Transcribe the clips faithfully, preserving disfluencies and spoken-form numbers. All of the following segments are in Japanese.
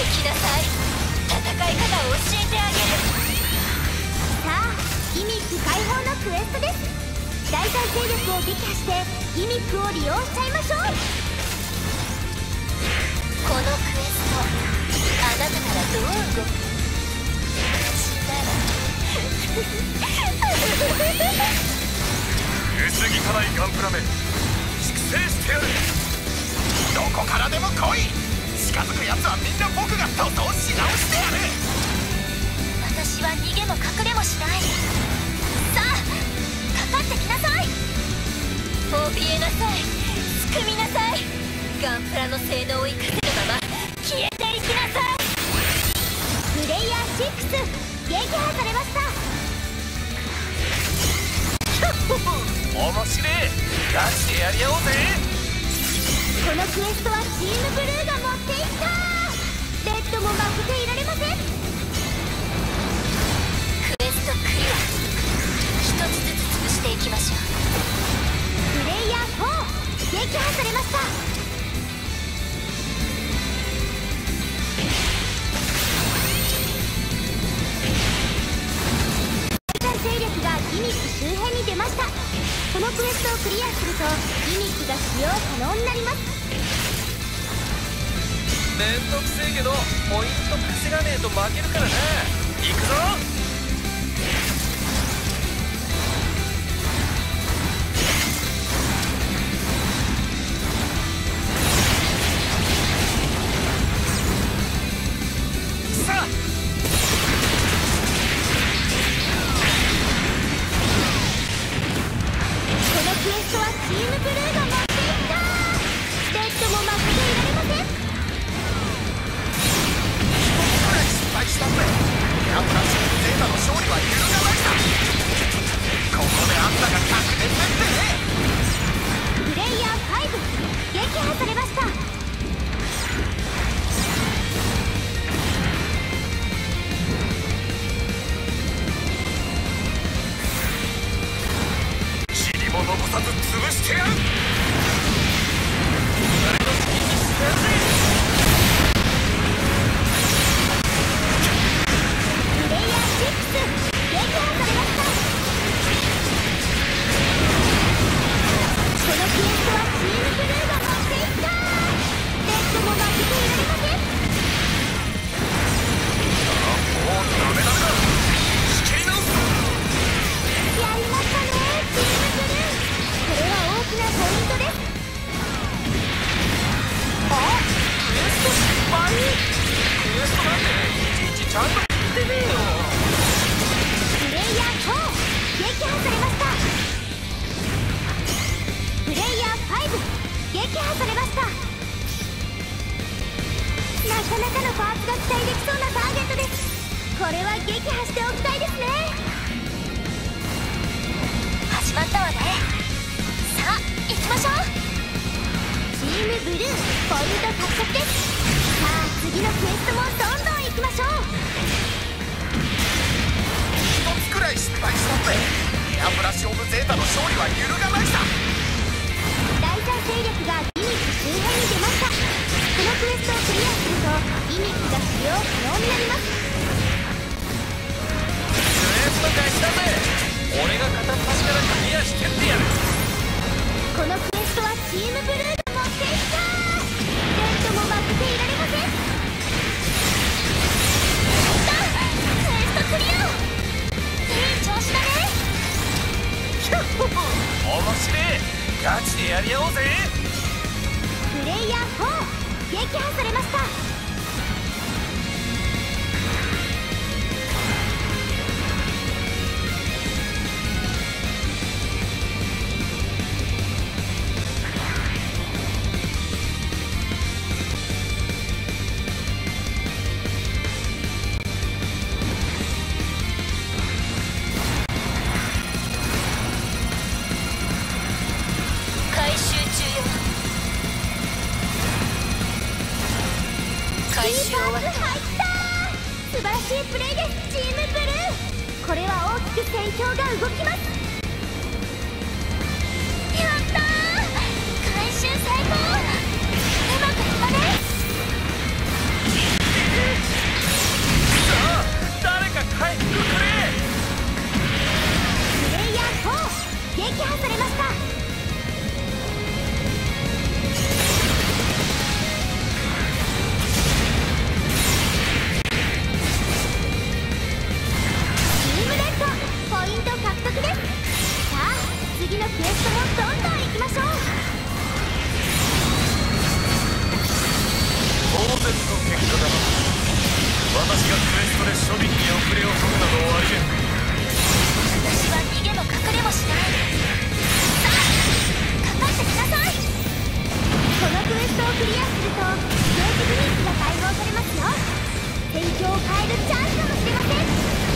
きなさい。戦い方を教えてあげる。 さあ、ギミック解放のクエストです。大体勢力を撃破してギミックを利用しちゃいましょう。 このクエスト、あなたならどう動く？したら薄汚いガンプラめ、粛清してやる。どこからでも来い。近づくやつはみんな僕が塗装し直してやる。 私は逃げも隠れもしない。さあ、かかってきなさい。怯えなさい、すくみなさい。ガンプラの性能を生かせるまま消えていきなさい。 プレイヤーシックス撃破されました。 面白え。ガチでやり合おうぜ。 このクエストはチームブルーが持っていった。レッドも負けていられません。 クエストクリア。一つずつ潰していきましょう。 プレイヤーフォー撃破されました。勢力がギミック周辺に出ました。このクエストをクリアするとギミックが使用可能になります。 めんどくせえけどポイント稼がねえと負けるからな。行くぞ。 クエストはチームブルーが持っていった。レッドも負けていられません。 失敗したんだよ。ガンプラスゼータの勝利は揺るがないさ。ここであんたが確認ってね。 プレイヤーファイブ撃破されました。 残さず潰してやる。 プレイヤーシックス撃破されました。このクエストはチームブルーが持っていった。レッドも負けていられません。 もうダメダメだ。仕切り直す。 やりましたね、チームブルー。これは大きなポイントです。 あ、クエスト失敗。クエストなんていちいちちゃんと言ってねえよ。 プレイヤーフォー撃破されました。プレイヤーファイブ撃破されました。なかなかのパーツが期待できそうなターゲットです。これは撃破しておきたいですね。 始まったわね。さあ、行きましょう。 チームブルーポイント獲得です。さあ、次のクエストもどんどん行きましょう。 一つくらい失敗したってエアブラシオブゼータの勝利は揺るがないさ。 第三勢力がギミック周辺に出ました。このクエストをクリアするとギミックが使用可能になります。 クエスト勝ちだぜ。俺が片っ端からクリアしてってやる。 このクエストはチームブルーが持っていった。レッドも負けていられません。 クエストクリア。いい調子だね。 面白え。ガチでやり合おうぜ。 プレイヤーフォー撃破されました。 回収終わった。 入った。素晴らしいプレイです、チームブルー。これは大きく戦況が動きます。 やったー、回収成功。うまくいったね。 処理に遅れを取るなどありえん。 私は逃げも隠れもしない。さあかかってきなさい。 このクエストをクリアするとステージグリープが解放されますよ。戦況を変えるチャンスかもしれません。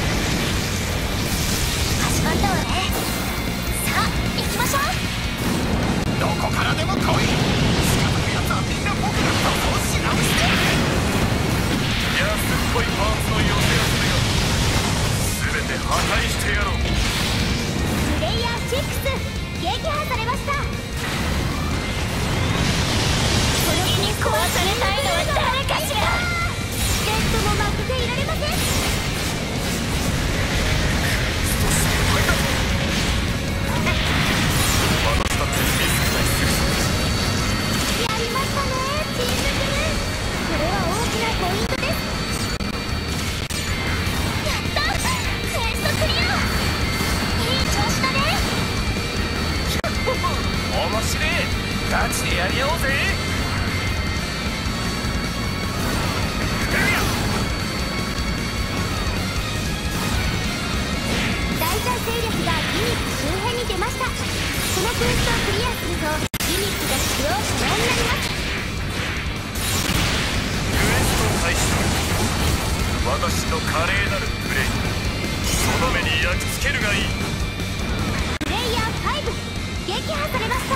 始まったわね。さあ行きましょう。 どこからでも来い。近づくやつはみんな僕が塗装し直してやる。安っぽいパーツの寄せ集めが全て破壊してやろう。 プレイヤーシックス撃破されました。 次に壊されたいのは誰かしら。 レッドも負けていられません。 私だってミスがする。 やりましたねチームブルー。これは大きなポイントです。 やったクエストクリア。いい調子だね。 面白い。ガチでやり合おうぜ。 第三勢力がギミック周辺に出ました。このクエストをクリアするとギミックが使用可能になります。 クエスト開始。私の華麗なるプレイ、その目に焼き付けるがいい。 プレイヤーファイブ撃破されました。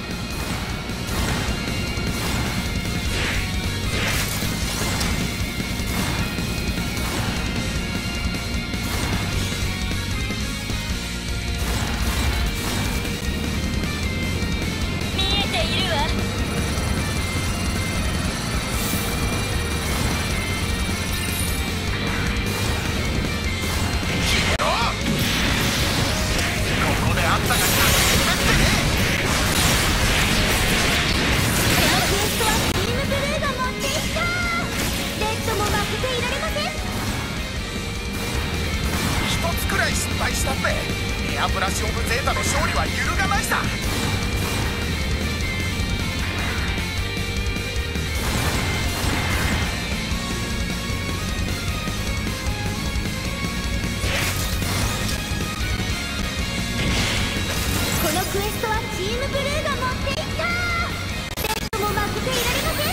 見えているわ。 ここであんたが勝つってね。 このクエストはチームブルーが持っていった。レッドも負けていられません。 一つくらい失敗したってエアブラシオブゼータの勝利は揺るがないさ。 このクエストはチームブルーが持っていった。レッドも負けていられません。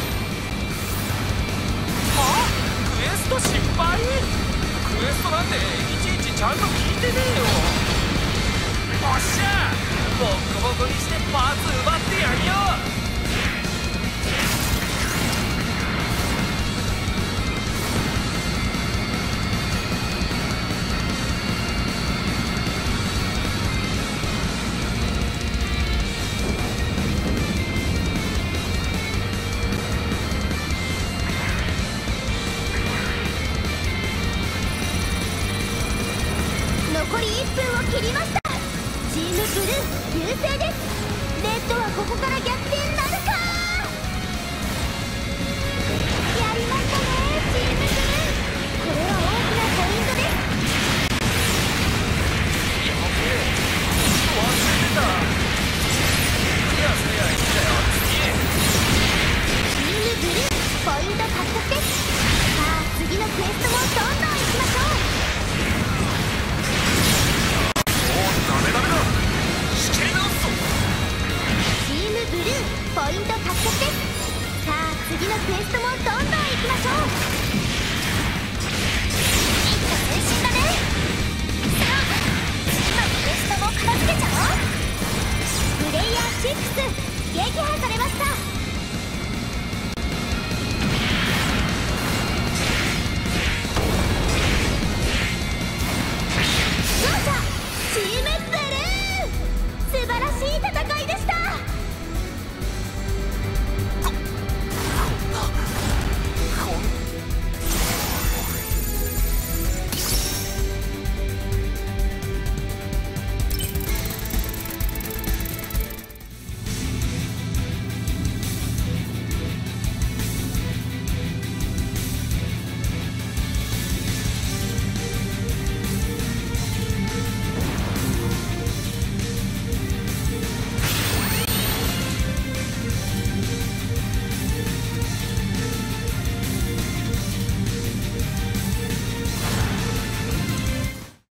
あ、クエスト失敗。クエストなんていちいちちゃんと聞いてねえよ。おっしゃ、ボッコボコにしてパーツ奪ってやるよ。 残りいっぷんを切りました。チームブルー優勢です。レッドはここから逆転